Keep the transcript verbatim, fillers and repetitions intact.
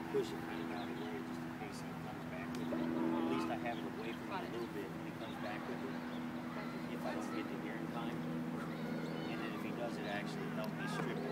push it kind of out of the way just in case he comes back with it. At least I have it away from him a little bit when he comes back with it. If I don't get to hear in time. And then if he does it, actually help me strip it